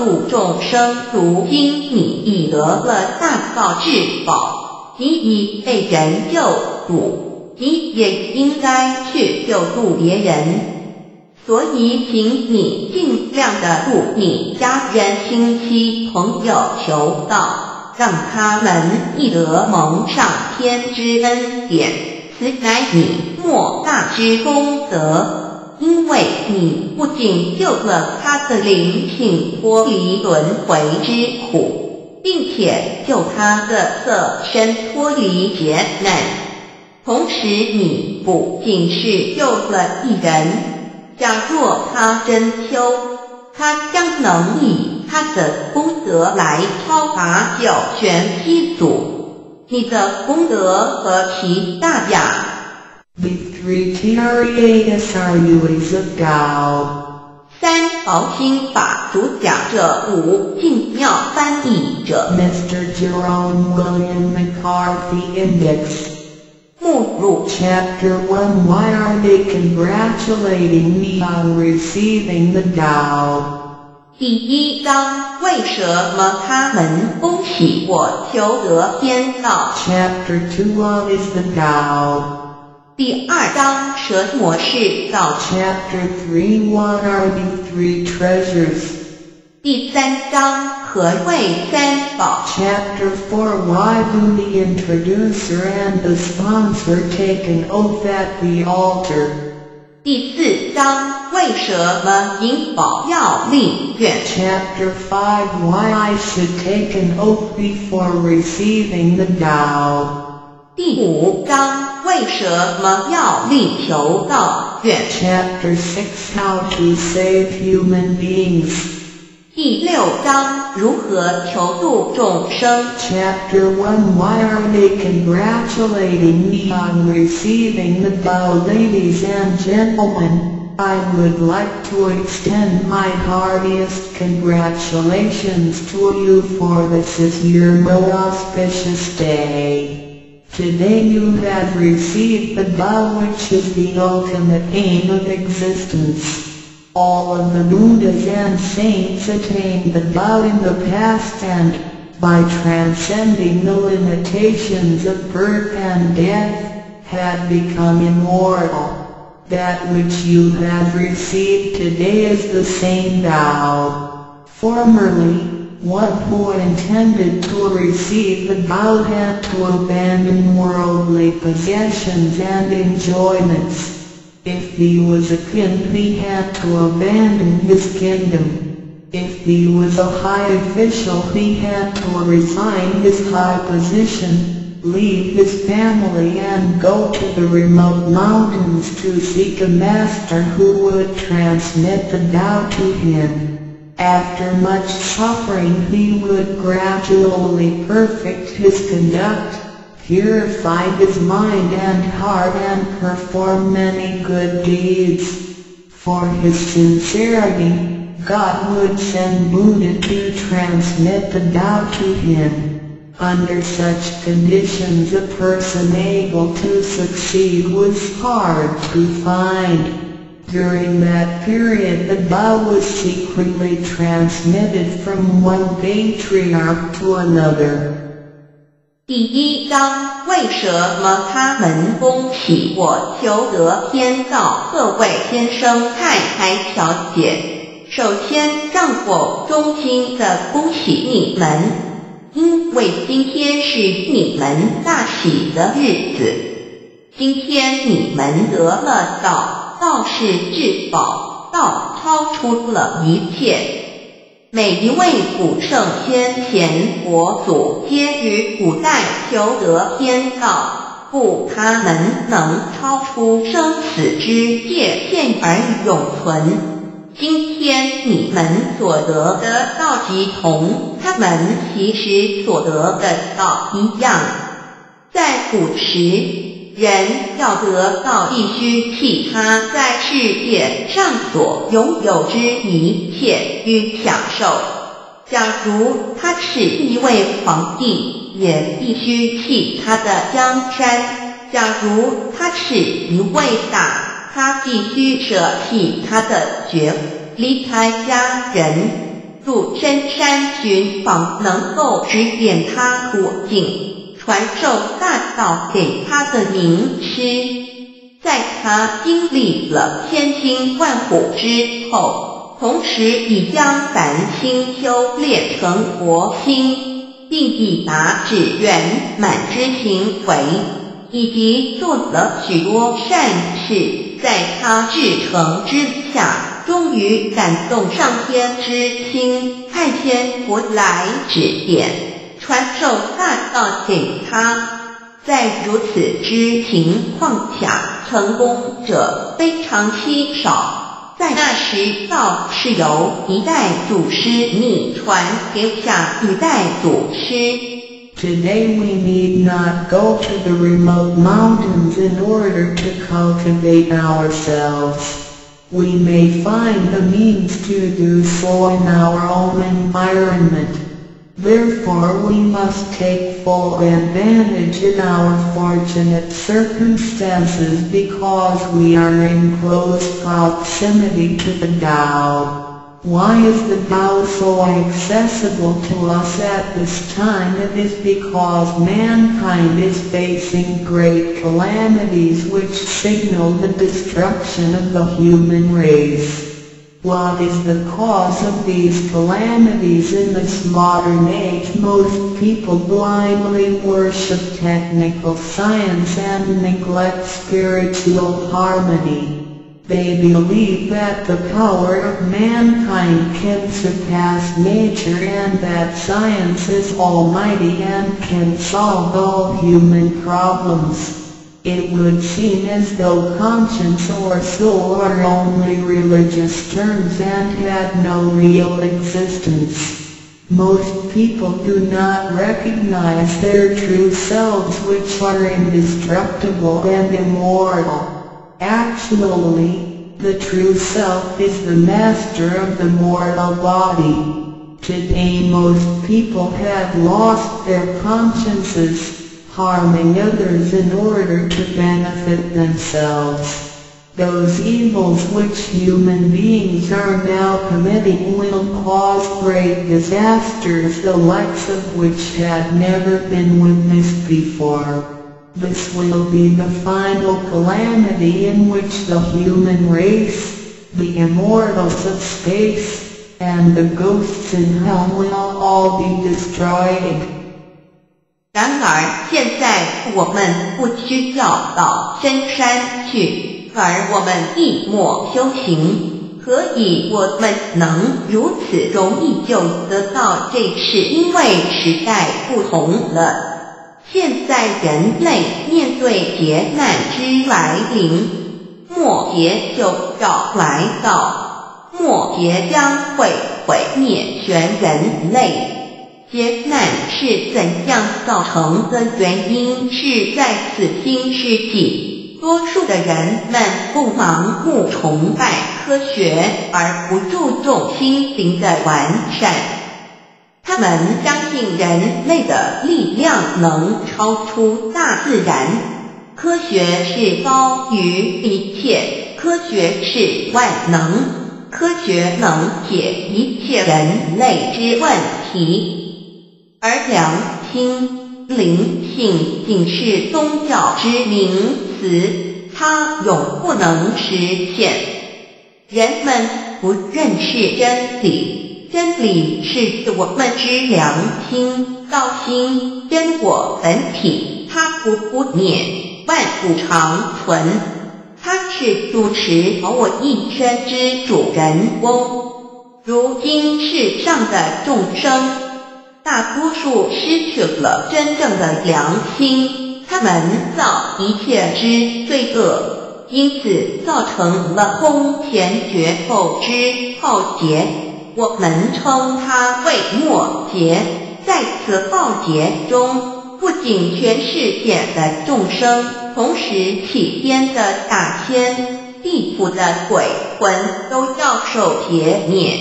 度众生，如今你已得了大道至宝，你已被人救度，你也应该去救度别人。所以请你尽量的度你家人、亲戚、朋友求道，让他们亦得蒙上天之恩典，此乃你莫大之功德。因为你不仅救了他的灵性脱离轮回之苦，并且救他的色身脱离劫难，同时你不仅是救了一人，假若他真修，他将能以他的功德来超拔九玄七祖。你的功德何其大呀！ The three Tariatas are ways of Tao. 三宝心法主讲者，五净妙翻译者。 Mr. Jerome William McCarthy Index. 目录 Chapter 1 Why are they congratulating me on receiving the Tao? 第一章，为什么他们恭喜我求得天道？ Chapter 2 What is the Tao? 第二章，什么是道？ Chapter 3 What are the three treasures? 第三章，何谓三宝？ Chapter 4 Why do the introducer and the sponsor take an oath at the altar? 第四章，为什么引宝要立愿？ Chapter 5 Why I should take an oath before receiving the Tao? 第五章，为什么要立求道愿？ Chapter 6 How to save human beings. 第六章，如何求度众生？ Chapter 1 Why are they congratulating me on receiving the Tao? Ladies and gentlemen, I would like to extend my heartiest congratulations to you, for this is your most auspicious day. Today you have received the Tao, which is the ultimate aim of existence. All of the Buddhas and saints attained the Tao in the past, and, by transcending the limitations of birth and death, had become immortal. That which you have received today is the same Tao. Formerly, one who intended to receive the Tao had to abandon worldly possessions and enjoyments. If he was a king, he had to abandon his kingdom. If he was a high official, he had to resign his high position, leave his family and go to the remote mountains to seek a master who would transmit the Tao to him. After much suffering, he would gradually perfect his conduct, purify his mind and heart, and perform many good deeds. For his sincerity, God would send Buddha to transmit the Tao to him. Under such conditions, a person able to succeed was hard to find. During that period, the Tao was secretly transmitted from one patriarch to another. 第一章，为什么他们恭喜我求得天道？各位先生、太太、小姐，首先让我衷心地恭喜你们，因为今天是你们大喜的日子。今天你们得了道，道是至宝，道超出了一切。每一位古圣先贤佛祖皆于古代求得天道，故他们能超出生死之界限而永存。今天你们所得的道即同他们其实所得的道一样。在古时，人要得道必须弃他在世界上所拥有之一切与享受。假如他是一位皇帝，也必须弃他的江山；假如他是一位大，他必须舍弃他的爵，离开家人。 入深山寻访能够指点他途径，传授大道给他的名师。在他经历了千辛万苦之后，同时已将凡心修炼成佛心，并已达至圆满之行为，以及做了许多善事，在他至诚之下，终于感动上天之心，派遣佛来指点，传授大道给他。在如此之情况下，成功者非常稀少。在那时，道是由一代祖师逆传给下一代祖师。 Today we need not go to the remote mountains in order to cultivate ourselves. We may find the means to do so in our own environment. Therefore we must take full advantage in our fortunate circumstances because we are in close proximity to the Tao. Why is the Tao so accessible to us at this time? It is because mankind is facing great calamities which signal the destruction of the human race. What is the cause of these calamities in this modern age? Most people blindly worship technical science and neglect spiritual harmony. They believe that the power of mankind can surpass nature and that science is almighty and can solve all human problems. It would seem as though conscience or soul are only religious terms and had no real existence. Most people do not recognize their true selves, which are indestructible and immortal. Actually, the true self is the master of the mortal body. Today most people have lost their consciences, harming others in order to benefit themselves. Those evils which human beings are now committing will cause great disasters, the likes of which had never been witnessed before. This will be the final calamity in which the human race, the immortals of space, and the ghosts in hell will all be destroyed. 然而现在我们不需要到深山去，而我们一默修行。何以我们能如此容易就得到这事？因为时代不同了。现在人类面对劫难之来临，末劫就要来到，末劫将会毁灭全人类。劫难是怎样造成的？原因是在此新世纪，多数的人们不盲目崇拜科学，而不注重心灵的完善。他们相信人类的力量能超出大自然，科学是高于一切，科学是万能，科学能解一切人类之问题。而良心、灵性仅是宗教之名词，它永不能实现。人们不认识真理，真理是我们之良心、道心、真我本体，它不灭，万古长存。它是主持我一生之主人翁。如今世上的众生，大多数失去了真正的良心，他们造一切之罪恶，因此造成了空前绝后之浩劫。我们称它为末劫。在此浩劫中，不仅全世界的众生，同时起天的大天、地府的鬼魂都要受劫灭。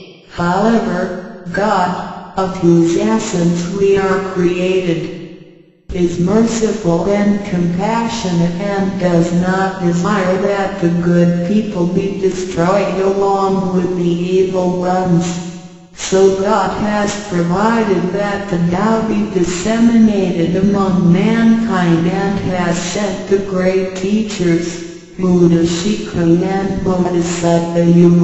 However, God, of whose essence we are created, is merciful and compassionate and does not desire that the good people be destroyed along with the evil ones. So God has provided that the Tao be disseminated among mankind and has sent the great teachers, Buddha Shikha and Bodhisattva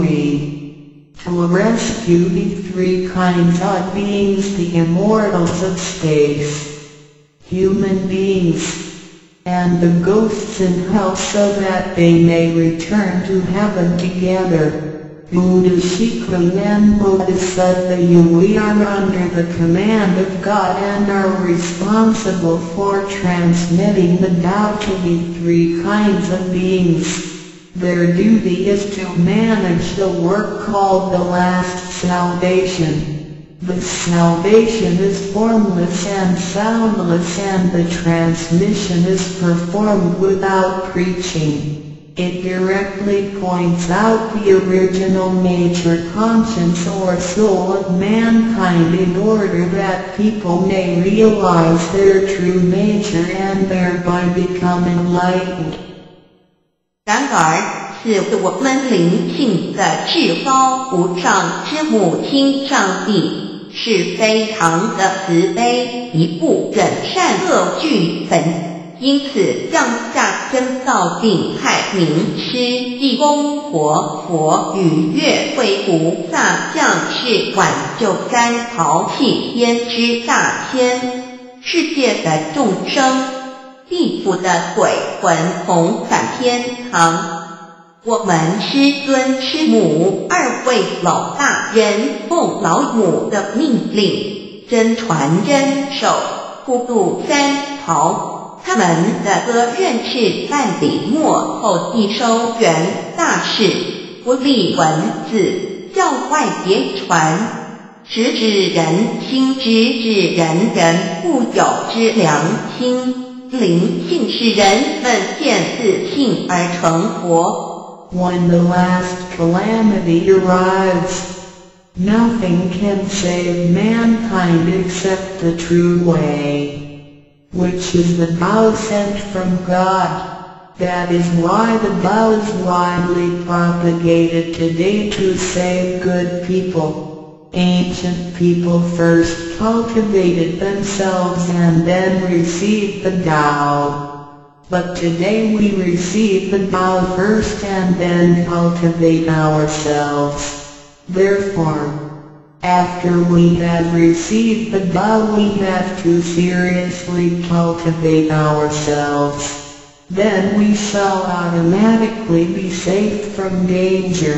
Yui, to rescue the three kinds of beings, the immortals of space, human beings, and the ghosts in hell, so that they may return to heaven together. Buddha Shikha and Bodhisattva Yui are under the command of God and are responsible for transmitting the Tao to the three kinds of beings. Their duty is to manage the work called the last salvation. The salvation is formless and soundless, and the transmission is performed without preaching. It directly points out the original nature, conscience or soul of mankind in order that people may realize their true nature and thereby become enlightened. 然而，是我们灵性的至高无上之母亲上帝，是非常的慈悲，一不忍善恶俱焚。因此降下真道并派名师济公佛与月慧菩萨降世挽救三淘气天之大千，世界的众生，地府的鬼魂同返天堂。我们师尊师母二位老大人奉老母的命令，真传真守，普渡三淘。他们的责任是办理末后继收元大事，不立文字，教外别传，直指人心，直指人固有之良心，灵性使人们见自信而成佛。 When the last calamity arrives, nothing can save mankind except the true way, which is the Tao sent from God. That is why the Tao is widely propagated today to save good people. Ancient people first cultivated themselves and then received the Tao. But today we receive the Tao first and then cultivate ourselves. Therefore, after we have received the Tao, we have to seriously cultivate ourselves. Then we shall automatically be safe from danger,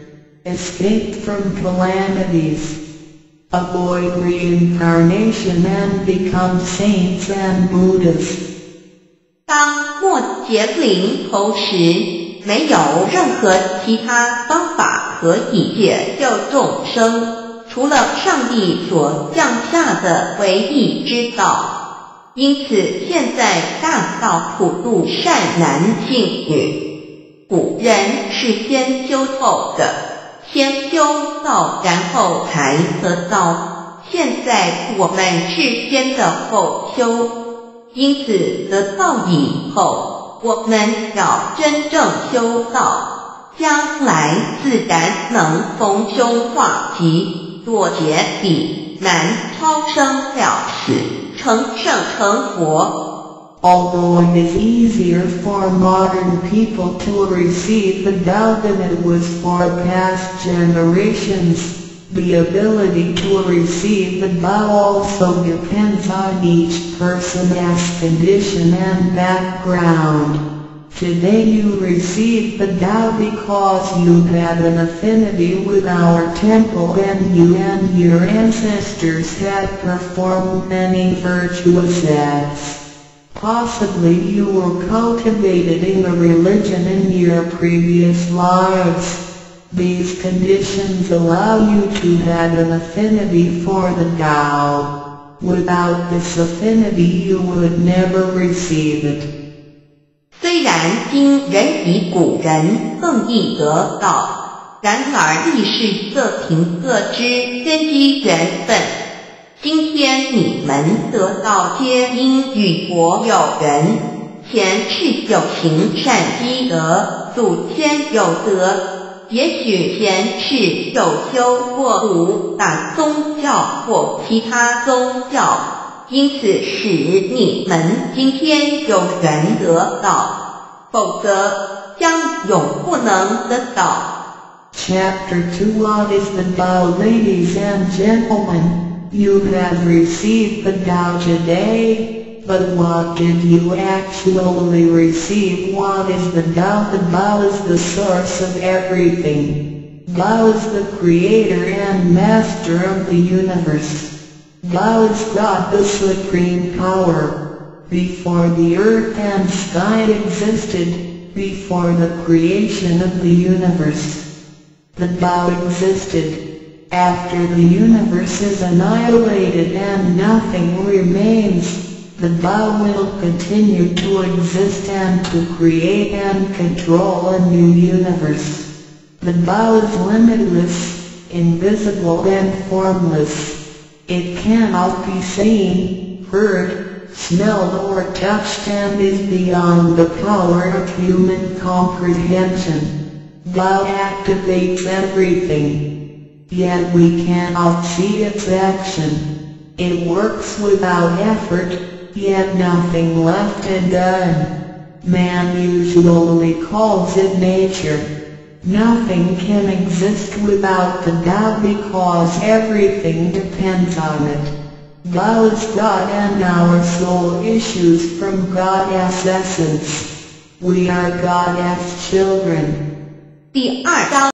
escape from calamities, avoid reincarnation and become saints and Buddhas. 当末劫临头时，没有任何其他方法可以解救众生，除了上帝所降下的唯一之道。因此现在大道普渡善男信女，古人是先修后的，先修道然后才得道，现在我们是先的后修。因此得道以后，我们要真正修道，将来自然能逢凶化吉，躲劫彼难，超生了死，成圣成佛。 Although it is easier for modern people to receive the Tao than it was for past generations, the ability to receive the Tao also depends on each person's condition and background. Today you receive the Tao because you had an affinity with our temple and you and your ancestors had performed many virtuous acts. Possibly you were cultivated in the religion in your previous lives. These conditions allow you to have an affinity for the Tao. Without this affinity you would never receive it. 虽然今人比古人更易得道，然而亦是各凭各知，根基缘分。今天你们得道皆因与佛有缘，前世有行善积德，祖先有德。 也许前世有修过五大宗教或其他宗教，因此使你们今天有缘得到，否则将永不能得到。 Chapter 2 What is the Tao, ladies and gentlemen? You have received the Tao today, but what did you actually receive? What is the Tao? The Tao is the source of everything. Tao is the creator and master of the universe. Tao is God, the supreme power. Before the earth and sky existed, before the creation of the universe, the Tao existed. After the universe is annihilated and nothing remains, the Tao will continue to exist and to create and control a new universe. The Tao is limitless, invisible and formless. It cannot be seen, heard, smelled or touched and is beyond the power of human comprehension. Tao activates everything, yet we cannot see its action. It works without effort, yet nothing left undone. Man usually calls it nature. Nothing can exist without the Tao because everything depends on it. Tao is God and our soul issues from God's essence. We are God's children. 第2章